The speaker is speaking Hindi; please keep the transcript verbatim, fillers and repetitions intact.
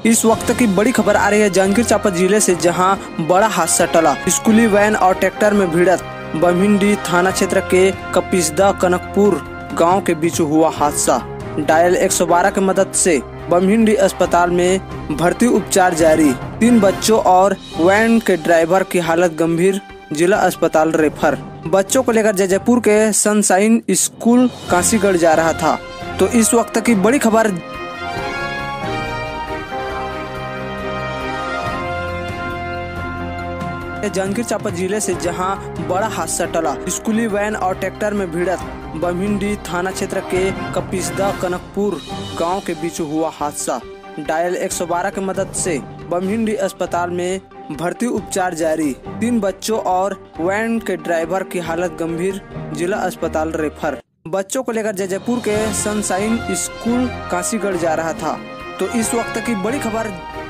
इस वक्त की बड़ी खबर आ रही है जांजगीर चांपा जिले से, जहां बड़ा हादसा टला। स्कूली वैन और ट्रैक्टर में भिड़त। बमहिंडी थाना क्षेत्र के कपिसदा कनकपुर गांव के बीच हुआ हादसा। डायल एक सौ बारह की मदद से बमहिंडी अस्पताल में भर्ती, उपचार जारी। तीन बच्चों और वैन के ड्राइवर की हालत गंभीर, जिला अस्पताल रेफर। बच्चों को लेकर जयपुर के सनशाइन स्कूल काशीगढ़ जा रहा था। तो इस वक्त की बड़ी खबर जांजगीर चांपा जिले से, जहां बड़ा हादसा टला। स्कूली वैन और ट्रैक्टर में भिड़त। बमहिंडी थाना क्षेत्र के कपिसदा कनकपुर गांव के बीच हुआ हादसा। डायल एक सौ बारह की मदद से बमहिंडी अस्पताल में भर्ती, उपचार जारी। तीन बच्चों और वैन के ड्राइवर की हालत गंभीर, जिला अस्पताल रेफर। बच्चों को लेकर जयपुर के सनशाइन स्कूल काशीगढ़ जा रहा था। तो इस वक्त की बड़ी खबर